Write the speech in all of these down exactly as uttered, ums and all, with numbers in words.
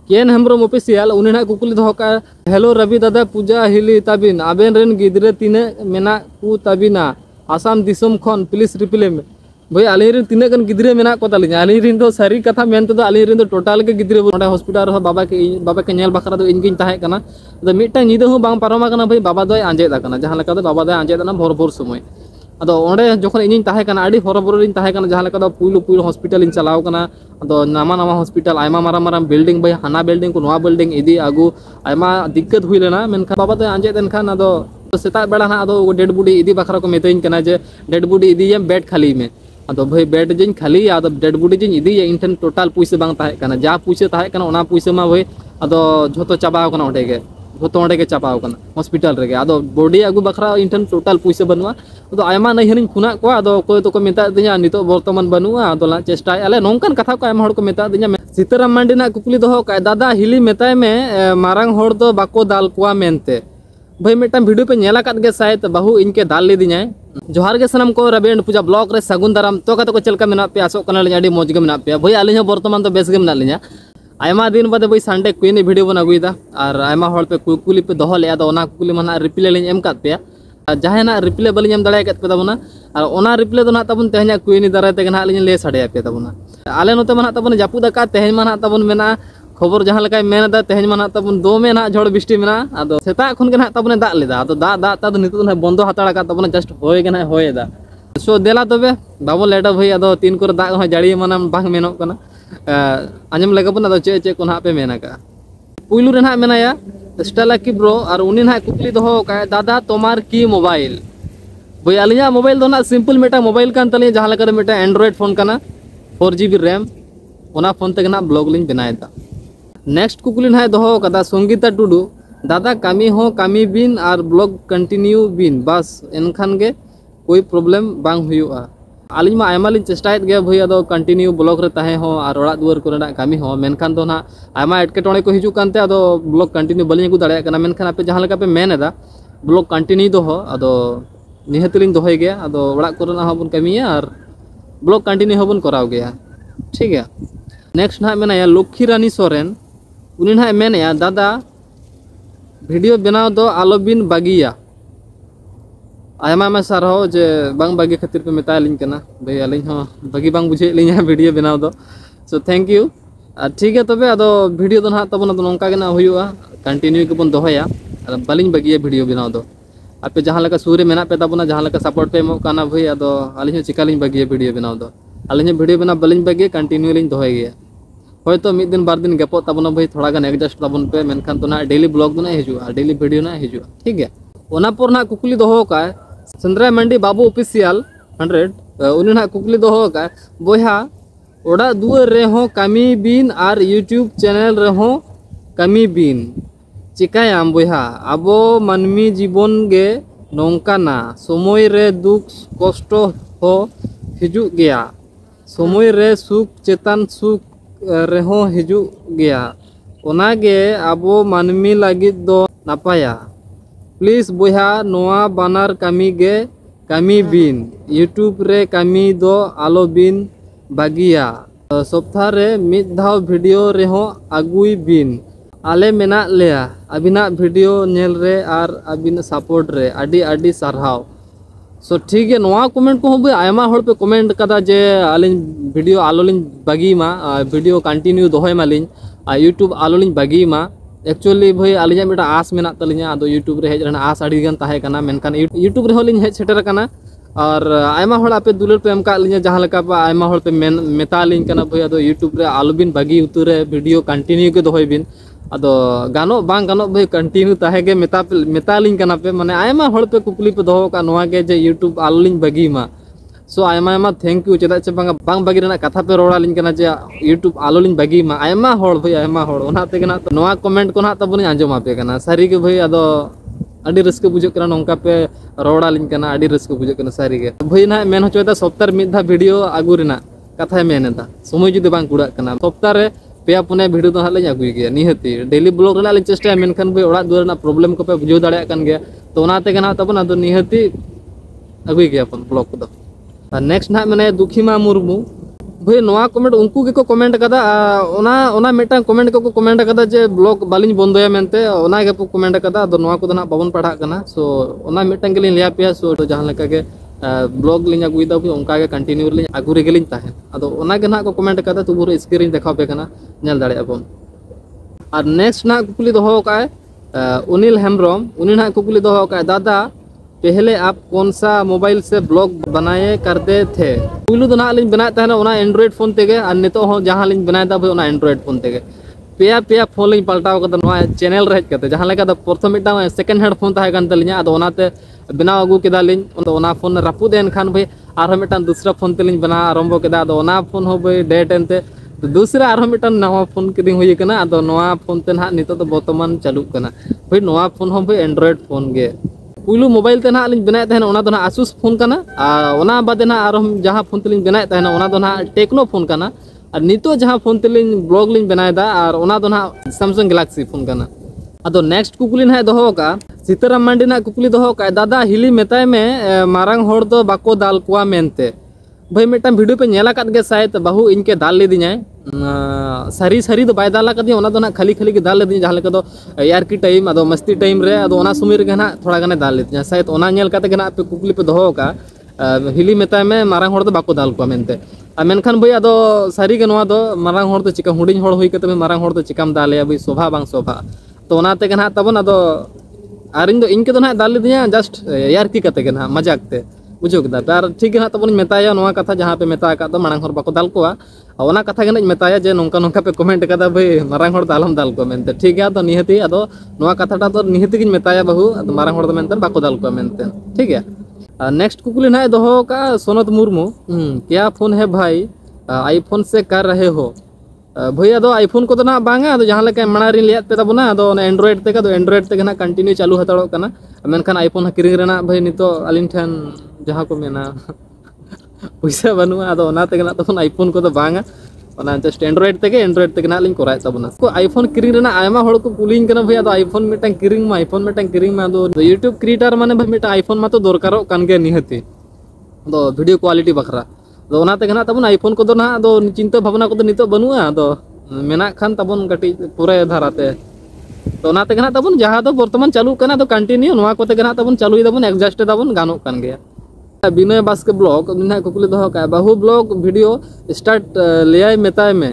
केन Hembrom official उन्हें ना कुकुली दो का हेलो रवि दादा पूजा हिली तबिन आबेन रेन गिद्रे तीने मेना कु तबिना आसाम दिसम खन प्लीज रिप्ले में भाई आलिन तीना गन गिद्रे मेना को तालिन आलिन दो सारी कथा मेन तो आलिन दो टोटल के गिद्रे नोडे हॉस्पिटल रे बाबा के बाबा के नेल बखरा दो इनगिन ताहे कना तो मिटा निदो हो बांग पारमा कना भाई बाबा दो आंजेदा कना जहां लेका दो बाबा दो आंजेदा भोर भोर समय अदो ओंडे जखन इन ताहे कना आडी हरबोर इन ताहे कना जहां लेका दो पुइलो पुइलो हॉस्पिटल इन चलाव कना अदो नामा नामा हॉस्पिटल आयमा मारा मारा बिल्डिंग भाई हाना बिल्डिंग को नोआ बिल्डिंग इदी आगु आयमा दिक्कत हुई लेना मेनखा बाबा दो आंजेदन खान अदो सेता बेड़ा ना अदो डेड बॉडी इदी बखरा को मेतेइन कना जे डेड बॉडी इदी ये बेड खाली में अदो भाई बेड जिन खाली अदो डेड बॉडी जिन इदी इन ठन टोटल पैसे बांग ताहे कना जा पैसे ताहे कना ओना पैसे मा भाई अदो झोतो चाबाव कना ओंडे के झोतो ओंडे के चाबाव कना हॉस्पिटल रे अदो बॉडी आगु बखरा इन ठन टोटल पैसे बनवा अदो आयमा नहीं हनिन खुना को अदो कोई तो को मेता दिया नितो वर्तमान बनुआ अदो ला चेष्टा आले नोंकन कथा को आयमा हड़ को मेता दिया सीताराम मांडी ना कुकुली दो का दादा हिली मेताय में मारांग हड़ दो बाको दाल कुआ मेनते भाई मिट्टा वीडियो पे नेला काट गे शायद बहु इनके दाल ले दिया जोहार के सनम को रबेन पूजा ब्लॉक रे सगुन दाराम तो कतो को चलका मेना पे आसो कना लिया मौज गे मेना पे भाई आलिन वर्तमान तो बेस गे मेना लिया आयमा दिन बाद भाई संडे क्वीन वीडियो बन अगुदा और आयमा हड़ पे कुकुली पे दोहो ले आदो ओना कुकुली मना रिप्ले लिन एम काट पे जहां ना रिप्ले बलिन एम दड़ाय काट पे तबना और ओना रिप्ले दो ना तबन तेहना क्वीन दाराय ते ना लिन ले साडे पे तबना आले नोते मना तबन जापुदा का तेहन मना तबन मेना खबर जहां लका मेनदा तेहन मना तबन दो में ना झड़ बिस्टी मेना आदो सेता खन के ना तबन दा लेदा आदो दा दा ता नितो ना बंदो हताड़ा का तबन जस्ट होय के ना होयदा सो देला तबे बाबो लेडा भाई आदो तीन कर दा हो जाड़ी मना बांग मेनो कना आंजम लगा बन आदो चे चे को ना पे मेना का पुइलु रे ना मेनाया स्टाला की ब्रो और उनी ना कुकली दो का दादा तोमार की मोबाइल भाई आलिया मोबाइल दो ना सिंपल मेटा मोबाइल कान तले जहां लका मेटा एंड्रॉइड फोन कना फोर जी बी रैम ओना फोन तक ना ब्लॉग लिंक बनायदा नेक्स्ट कुकुली ना दो कदा संगीता टुडू दादा कामी हो कामी बिन और ब्लॉग कंटिन्यू बिन बस एनखान के कोई प्रॉब्लम बांग हुआ आलिन मा आयमा लिन चेष्टायत गया भाई अदो कंटिन्यू ब्लॉग रे ताहे हो और ओड़ा दुआर कोरेना कामी हो मेनखान दो ना आयमा एटकेटोणे को हिजु कानते अदो ब्लॉग कंटिन्यू बलिन को दाड़े कना मेनखान आपे जहां लका पे मेनेदा ब्लॉग कंटिन्यू दो हो अदो निहत लिन दोहय गया अदो ओड़ा कोरेना होबन कामिया और ब्लॉग कंटिन्यू होबन कराव गया ठीक है। नेक्स्ट ना मेनाया लक्ष्मी रानी सोरेन उनी ना मेनया दादा वीडियो बनाव दो आलोबिन बागिया आयमा में सारहो जे बांग बागी खातिर पे मेता लिन कना भाई आलिन हो बागी बांग बुझे लिन वीडियो बनाव दो सो थैंक यू ठीक है तबे अदो वीडियो दो ना तबन नोंका के ना हुआ कंटिन्यू के बन दोहया और बालिन बागिया वीडियो बनाव दो आपे जहां लका सूर्य मेना पे तबना जहां लका सपोर्ट पे एमो काना भाई अदो आलिन चिका लिन बागिया वीडियो बनाव दो आलिन वीडियो बना बालिन बागिया कंटिन्यू लिन दोहय गया होय तो मिद दिन बार दिन गपो तबना भाई थोड़ा गान एडजस्ट तबन पे मेनखान तो ना डेली ब्लॉग ना हिजुआ डेली वीडियो ना हिजुआ ठीक है। ओना पर ना कुकुली दोहो का चंद्रा मंडी बाबू ऑफिशियल हंड्रेड उनी ना कुकुली दोहो का बोहा ओड़ा दुआर रे हो कामी बिन और यूट्यूब चैनल रे हो कामी बिन चिकायाम बोहा आबो मानमी जीवन गे नोंकाना समय रे दुख कष्ट हो हिजु गया समय रे सुख चेतन सुख रेहो हिजु गया ओनागे आबो मानमी लागिद दो नापाया प्लीज बोहा नोआ बानार कामी गे कामी बिन यूट्यूब रे कामी दो आलो बिन बागिया सप्ताह रे मिद धाव वीडियो रेहो आगुई बिन आले मेना लेया अबिना वीडियो नेल रे और अबिन सपोर्ट रे आडी आडी सारहाव सो ठीक है नोआ कमेंट को भाई आयमा हड़ पे कमेंट कदा जे आलिन वीडियो आलो लिन बागी मा वीडियो कंटिन्यू दोहय मालिन आ यूट्यूब आलो लिन बागी मा एक्चुअली भाई आलिया मेटा आस मेना तलिया अदो यूट्यूब रे हेज रहना आस आड़ी गन ताहे कना मेनखान यूट्यूब रे होलिन हेज सेटर कना और आयमा हड़ आपे दुलर पे एमका लिया जहां लका पे आयमा हड़ पे मेन मेता लिन कना भाई अदो यूट्यूब रे आलो बिन बागी उतु रे वीडियो कंटिन्यू के दोहय बिन अदो गानो बांग गानो भाई कंटिन्यू ताहे गे मेता मेता लिन कना पे माने आयमा हड़ पे कुकुली पे दोहो का नोआ गे जे यूट्यूब आलो लिन बागी मा सो आयमा आयमा थैंक यू चेदा चे बांग बांग बागी रेना कथा पे रोड़ा लिन कना जे यूट्यूब आलो लिन बागी मा आयमा हड़ भाई आयमा हड़ ओना ते गना नोआ कमेंट को ना तबन आंजम आपे कना सारी के भाई अदो अडी रस्क बुझे कना नोंका पे रोड़ा लिन कना अडी रस्क बुझे कना सारी के भाई ना मेन होचोदा सप्ताह मिद धा वीडियो आगु रेना कथा मेनेदा समय जुदी बांग कुड़ा कना सप्ताह रे पे पुने वीडियो तो हाले अगुई गया निहती डेली ब्लॉग रेना चेष्टा मेनखान भाई ओड़ा दुआर ना प्रॉब्लम को पे बुझे दाड़ा कान गया तो ओनाते गना तबन अदो निहती अगुई गया अपन ब्लॉग को। नेक्स्ट ना मैंने दुखीमा मुर्मू भाई नवा कमेंट उनको के को कमेंट कदा ओना ओना मेटा कमेंट को कमेंट कदा जे ब्लॉग बालिन बंदोया मेनते ओना के कमेंट कदा दो नवा को ना बाबन पढ़ा कना सो ओना मेटा के लिया पे सो जहां लेका के ब्लॉग लिंग अगुइदा भी उनका के कंटिन्यू लिंग अगु रेगे लिंग ताहे अदो ओना के ना को कमेंट कदा तो पूरा स्क्रीन देखा पे कना नेल दाड़े अबन और नेक्स्ट ना कुकुली दोहो का अनिल हेम्ब्रम उनी ना कुकुली दोहो का दादा पहले आप कौन सा मोबाइल से ब्लॉग बनाए करते थे पुलू तो ना लिंग बनाए तहना ओना एंड्रॉइड फोन तेगे और नितो हो जहां लिंग बनाए दा भाई ओना एंड्रॉइड फोन तेगे पेया पेया फोन लिंग पलटाव कदा नवा चैनल रे कते जहां लेका द प्रथम मिटा सेकंड हैंड फोन ताहे kan तलिया अदो ओनाते बनाव अगु केदा लिंग ओना फोन रापु देन खान भाई आरो मिटा दूसरा फोन तेलिंग बना आरंभ केदा अदो ओना फोन हो भाई डेट एनते दूसरा आरो मिटा नवा फोन किदिंग हुई कना अदो नवा फोन ते ना नितो तो वर्तमान चालू कना भाई नवा फोन हो भाई एंड्रॉइड फोन गे पुलू मोबाइल ते ना लिंग बनाए तहना ओना दो ना आसूस फोन कना ओना बादे ना आरो जहां फोन ते लिंग बनाए तहना ओना दो ना टेक्नो फोन कना और नितो जहां फोन ते लिंग ब्लॉग लिंग बनाए दा और ओना दो ना सैमसंग गैलेक्सी फोन कना अदो नेक्स्ट कुकुली ना दोहो का सीताराम मांडी ना कुकुली दोहो का दादा हिली मेताय में मारांग होड़ दो बाको दाल कुआ मेनते भाई मिटा वीडियो पे नेला काट गे शायद बहु इनके दाल ले दिኛय सारी सारी दो बाय दाला कदी ओना दो ना खाली खाली के दाल ले दिñ जहां लेका दो यार की टाइम अदो मस्ती टाइम रे अदो ओना सुमिर गे ना थोड़ा गने दाल ले दिñ शायद ओना नेल काते गे ना पे कुकुली पे दोहो का हिली मेताय में मारांग होड़ दो बाको दाल कुआ मेनते मेनखान भाई अदो सारी गे नवा दो मारांग होड़ दो चिका हुडिñ होड़ होई कते मारांग होड़ दो चिकाम दाले भाई शोभा बांग शोभा तो ओना ते गे ना तबन अदो आरिन दो इनके दो ना दाल ले दिñ जस्ट यार की कते गे ना मजाक ते बुझो केदा तार ठीक गे ना तबन मेताया नवा कथा जहां पे मेता का दो मारांग होड़ बाको दाल कुआ ओना कथा गे ना मेताया जे नोंका नोंका पे कमेंट कदा भाई मारांग होड़ दालम दाल को मेनते ठीक है तो निहति अदो नवा कथाटा तो निहति गिन मेताया बहु अदो मारांग होड़ दो मेनते बाको दाल को मेनते ठीक है नेक्स्ट कुकुली ना दोहो का सोनत मुर्मू क्या फोन है भाई आईफोन से कर रहे हो भैया दो आईफोन को तो ना बांगा अदो जहां लेका मना रि लिया पे तबना अदो एंड्रॉइड ते का दो एंड्रॉइड ते ना कंटिन्यू चालू हताड़ो कना मेनखान आईफोन किरिंग रेना भाई नितो अलिन ठन जहां को मेना पैसा बनुआ अदो ओना ते ना तबन आईफोन को तो बांगा ओना जस्ट एंड्रॉइड ते के एंड्रॉइड ते ना लिन कराय तबना को आईफोन किरिंग रेना आयमा होड़ को कुलिंग कना भैया दो आईफोन मिटन किरिंग मा आईफोन मिटन किरिंग मा दो यूट्यूब क्रिएटर माने भाई मिटन आईफोन मा तो दरकारो कान गे निहति दो वीडियो क्वालिटी बखरा दो ओना ते ना तबन आईफोन को दो ना दो चिंता भावना को तो नितो बनुआ दो मेना खान तबन कटी पूरे धाराते तो ओना ते ना तबन जहां दो वर्तमान चालू कना तो कंटिन्यू नवा को ते ना तबन चालू दबन एडजस्ट दबन गानो कान गया बिनय बास्के ब्लॉग ना कुकुली दोहो का बहु ब्लॉग वीडियो स्टार्ट लेय मेताय में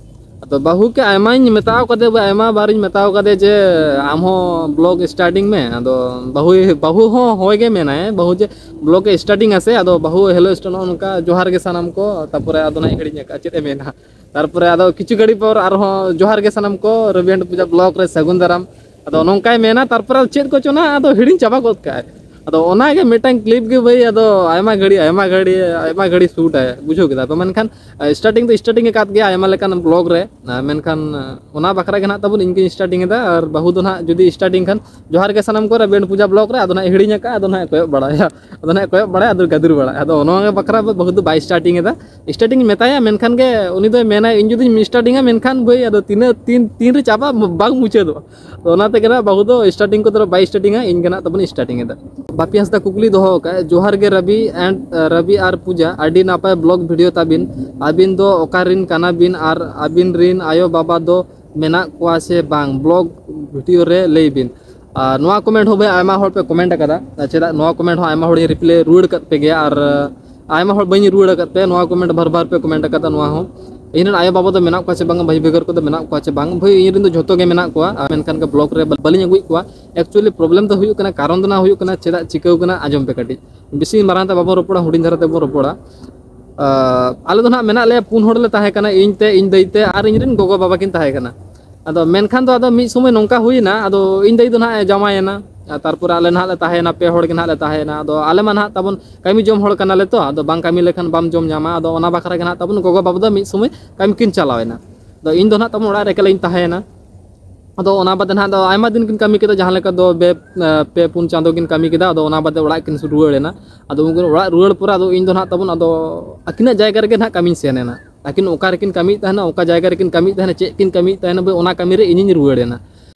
तो बहु के आयमाइन मेताव कदे आयमा बारिन मेताव कदे जे आम हो ब्लॉग स्टार्टिंग में अदो बहु बहु हो होगे मेनाय बहु जे ब्लॉग स्टार्टिंग आसे अदो बहु हेलो स्टोन उनका जोहार के सनम को तारपरे अदो ना हिड़ी का चेते मेना तारपरे अदो किछु गड़ी पर आर हो जोहार के सनम को रविंद्र पूजा ब्लॉग रे सगुन दाराम अदो नोंकाय मेना तारपरे चेत को चोना अदो हिड़ी चाबा गोद का अदो ओना के मिटन क्लिप के भाई अदो आयमा घड़ी आयमा घड़ी आयमा घड़ी शूट है बुझो केदा तो मेनखान स्टार्टिंग तो स्टार्टिंग काट गया आयमा लेकान ब्लॉग रे मेनखान ओना बखरा के ना तबन इनके स्टार्टिंग दा और बहु दो ना जुदी स्टार्टिंग खान जोहार के सनम को बेंड पूजा ब्लॉग रे अदो ना हिड़ी का अदो ना कोय बड़ाया अदो ना कोय बड़ाया अदो गदुर बड़ा अदो ओना के बखरा बहु दो बाय स्टार्टिंग दा स्टार्टिंग मेताया मेनखान के उनी दो मेना इन जुदी स्टार्टिंग मेनखान भाई अदो तीन तीन तीन रे चाबा बाग मुचे दो ओना ते के बहु दो स्टार्टिंग को तो बाय स्टार्टिंग इन के ना तबन स्टार्टिंग दा बापी हंसदा कुकुली दोहो का जोहार गे रवि एंड रवि आर पूजा आडी नापाय ब्लॉग वीडियो ताबिन आबिन दो ओकारिन काना बिन आर आबिन रिन आयो बाबा दो मेना कोआ से बांग ब्लॉग वीडियो रे लई बिन नोआ कमेंट हो भाई आयमा होड़ पे कमेंट कदा चेदा नोआ कमेंट हो आयमा होड़ रिप्लाई रुड़ कत पे गया और आयमा होड़ बनी रुड़ कत पे नोआ कमेंट भर भर पे कमेंट कदा नोआ हो इन आयो बाबा दो मेना कोआ से बांग भाई बेगर को दो मेना कोआ से बांग भाई इन दो झोतो गे मेना कोआ मेनखान के ब्लॉग रे बलिन अगुई कोआ एक्चुअली प्रॉब्लम तो हुयु कना कारण दो ना हुयु कना चेदा चिकाउ कना आजम पे कटी बिसी मारांता बाबा रोपड़ा हुडिन धरा ते बो रोपड़ा आले दो ना मेना ले पुन होड़ ले ताहे कना इन ते इन दईते आर इन रिन गोगो बाबा किन ताहे कना अदो मेनखान दो अदो मी समय नोंका हुइना अदो इन दई दो ना जमायना तारपर आले ना ले ताहेना पे होड़ के ना ले ताहेना अदो आले मा ना तबन कामी जम होड़ कना ले तो अदो बांग कामी लेखान बाम जम जामा अदो ओना बखरा के ना तबन गोगो बाबा दो मी समय कामी किन चलावेना दो इन दो ना तबन ओड़ा रे केलाइन ताहेना अदो ओना बाद ना दो आयमा दिन किन कामी केदा जहां लेका दो बे पे पुन चांदो किन कामी केदा अदो ओना बाद ओड़ा किन रुवाड़ेना अदो उनके ओड़ा रुवाड़ पुरा अदो इन दो ना तबन अदो अकिना जायगा रे ना कामी सेनेना लेकिन ओका रेकिन कामी तहना ओका जायगा रेकिन कामी तहना चे किन कामी तहना बे ओना कामी रे इनिन रुवाड़ेना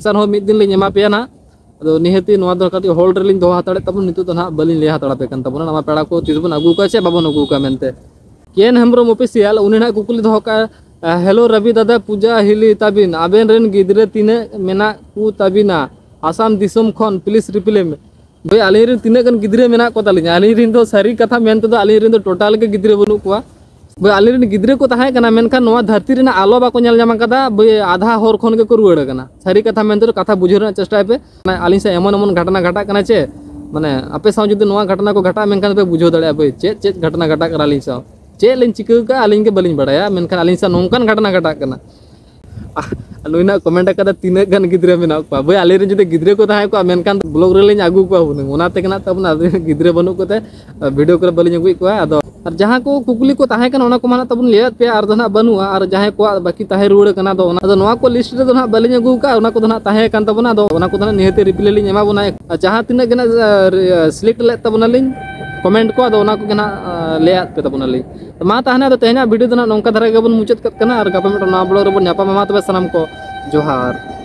मेंशन हो मिद दिन ले एमा पे ना अदो निहती नोआ दो कटी होल्ड रेलिंग दो हाताड़े तबन नितु तो ना बलिन ले हाताड़ा पे कन तबन ना पेड़ा को तिसबन अगु का चे बाबन अगु का मेनते केन हेम्ब्रम ऑफिशियल उनी ना कुकुली दो का हेलो रवि दादा पूजा हिली ताबिन आबेन रेन गिद्रे तिने मेना कु ताबिना आसाम दिसम खन पुलिस रिप्ले में भाई आलिन रेन तिने कन गिद्रे मेना को तालिन आलिन रेन तो सारी कथा मेन तो आलिन रेन तो टोटल के गिद्रे बनु को भाई आलिन गिद्रे को तहां कना मेनखान नोआ धरती रेना आलो बाको नेल जामा कदा भाई आधा हर खन के को रुवाड़ कना सारी कथा मेनते कथा बुझे रेना चेष्टा पे आलिन से एमन एमन घटना घटा कना चे माने आपे साव जुदी नोआ घटना को घटा मेनखान पे बुझो दड़े भाई चे चे घटना घटा करा आलिन साव चे लिन चिका का आलिन के बलिन बड़ाया मेनखान आलिन सा नोंकान घटना घटा कना नुइना कमेंट कदा तीना गन गिद्रे मेना को भाई आलिन जुदी गिद्रे को तहां को मेनखान ब्लॉग रे लिन आगु को हुन ओनाते कना तबना गिद्रे बनु कोते वीडियो करे बलिन अगुई को आदो और जहाँ को कुकली को तहां कना ओना को माना तबन लेत पे और दना बनुआ और जहाँ को बाकी तहां रुड़ कना दो ओना दो नोआ को लिस्ट रे दो ना बलिन अगु का ओना को दना तहां कन तबना दो ओना को दना निहते रिप्लाई लिन एमा बना जहाँ तिना गना सिलेक्ट ले तबना लिन कमेंट को आदो ओना को गना लेत पे तबना लिन तो मा तहना दो तेहना वीडियो दना नोंका धरा गेबन मुचाद कत कना और गपा मिटो ना ब्लॉग रे बन ᱧᱟᱯᱟᱢᱟ मा तबे सनम को जोहार।